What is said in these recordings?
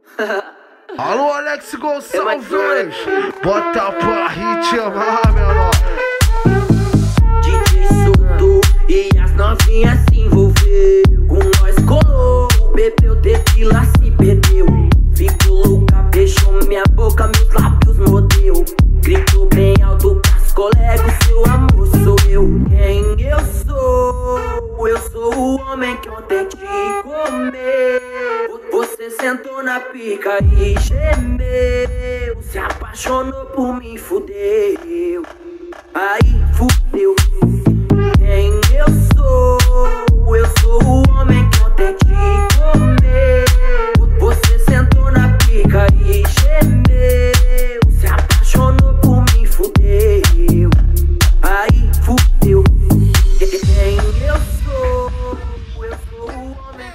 Alô, Alex Gonçalves, bota pra ritmar, menor. DJ soltou e as novinhas se envolveu. Com nós colou, bebeu tequila, se perdeu. Ficou louca, beijou minha boca, meus lábios mordeu. Gritou bem alto pras colegas, seu amor sou eu. Quem eu sou? Eu sou o homem que ontem te comeu. Você sentou na pica e gemeu. Se apaixonou por mim, fudeu. Aí fudeu. Quem eu sou? Eu sou o homem que ontem te comeu. Você sentou na pica e gemeu. Se apaixonou por mim, fudeu. Aí fudeu. Quem eu sou? Eu sou o homem.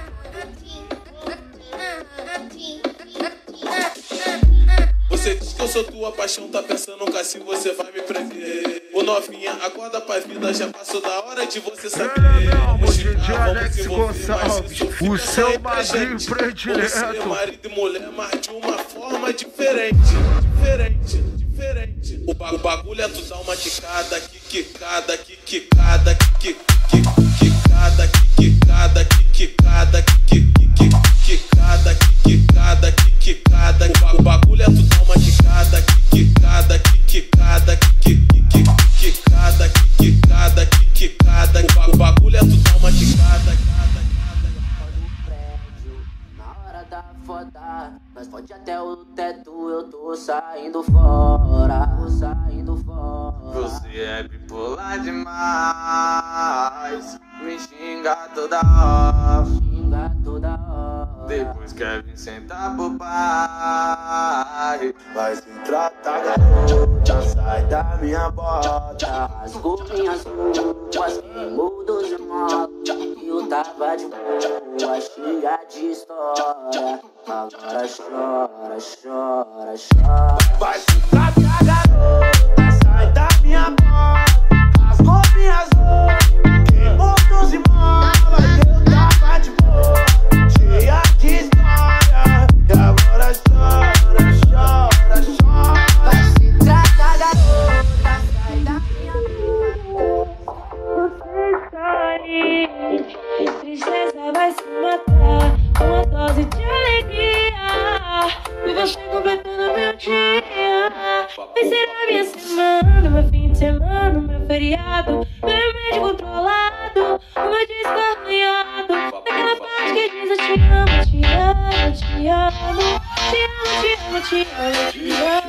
Você diz que eu sou tua paixão, tá pensando nunca se você vai me prender. Ô novinha, acorda pra vida, já passou da hora de você saber. Vamos DJ Alex Gonçalves, o seu madrinho predileto. Você é marido e mulher, mas de uma forma diferente. O bagulho é tu dar uma quicada, quicada, quicada, quicada, quicada, quicada, quicada, quicada, quicada. O bagulho é tu dar uma quicada, quicada, quicada, quicada, quicada, quicada. O bagulho é tu dar uma quicada. Na hora da foda, nós pode até o teto, eu tô saindo fora, Você é bipolar demais, me xinga toda hora, depois quer vir sentar pro pai. Vai se tratar, garota, sai da minha bota. rasgou minhas roupas, queimou 12 motos. Eu tava de boa, cheia de história. Agora chora, chora, chora. Vai se tratar, garota, sai da minha bota. Rasgou minhas roupas, queimou 12 molas. Eu tava de boa, cheia de história. E agora chora, chora, chora. Vai se tratar, garota, sai da minha Tristeza vai se matar com uma dose de alegria. E você completando meu dia. Vai ser a minha semana, meu fim de semana, meu feriado, meu remédio controlado, o meu disco arranhado. Naquela parte que diz eu te amo, te amo, te amo. Te amo, te amo, te amo, te amo.